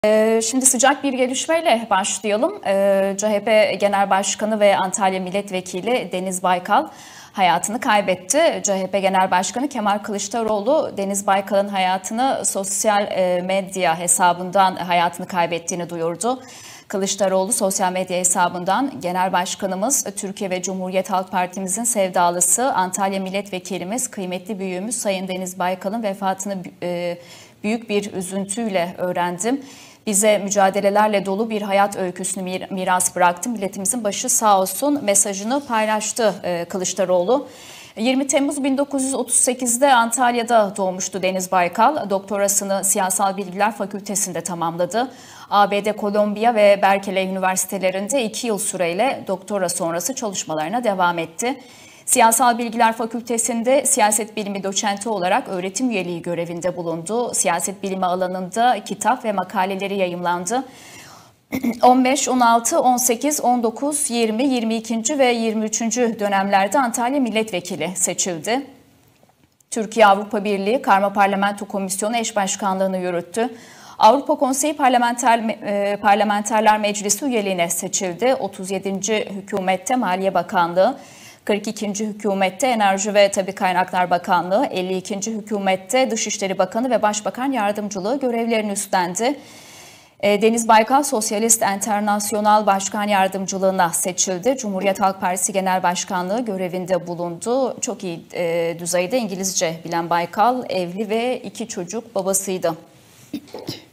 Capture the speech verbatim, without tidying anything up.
Şimdi sıcak bir gelişmeyle başlayalım. C H P Genel Başkanı ve Antalya Milletvekili Deniz Baykal hayatını kaybetti. C H P Genel Başkanı Kemal Kılıçdaroğlu, Deniz Baykal'ın hayatını sosyal medya hesabından hayatını kaybettiğini duyurdu. Kılıçdaroğlu sosyal medya hesabından Genel Başkanımız, Türkiye ve Cumhuriyet Halk Partimizin sevdalısı Antalya Milletvekilimiz, kıymetli büyüğümüz Sayın Deniz Baykal'ın vefatını büyük bir üzüntüyle öğrendim. Bize mücadelelerle dolu bir hayat öyküsünü miras bıraktı. Milletimizin başı sağ olsun mesajını paylaştı Kılıçdaroğlu. yirmi Temmuz bin dokuz yüz otuz sekiz'de Antalya'da doğmuştu Deniz Baykal. Doktorasını Siyasal Bilgiler Fakültesi'nde tamamladı. A B D, Kolombiya ve Berkeley üniversitelerinde iki yıl süreyle doktora sonrası çalışmalarına devam etti. Siyasal Bilgiler Fakültesi'nde siyaset bilimi doçenti olarak öğretim üyeliği görevinde bulundu. Siyaset bilimi alanında kitap ve makaleleri yayımlandı. on beş, on altı, on sekiz, on dokuz, yirmi, yirmi iki. ve yirmi üçüncü dönemlerde Antalya Milletvekili seçildi. Türkiye Avrupa Birliği Karma Parlamento Komisyonu eş başkanlığını yürüttü. Avrupa Konseyi Parlamenter, e, Parlamenterler Meclisi üyeliğine seçildi. otuz yedinci hükümette Maliye Bakanlığı, kırk ikinci hükümette Enerji ve Tabii Kaynaklar Bakanlığı, elli ikinci hükümette Dışişleri Bakanı ve Başbakan Yardımcılığı görevlerini üstlendi. Deniz Baykal Sosyalist Enternasyonal Başkan Yardımcılığına seçildi. Cumhuriyet Halk Partisi Genel Başkanlığı görevinde bulundu. Çok iyi e, düzeyde İngilizce bilen Baykal evli ve iki çocuk babasıydı.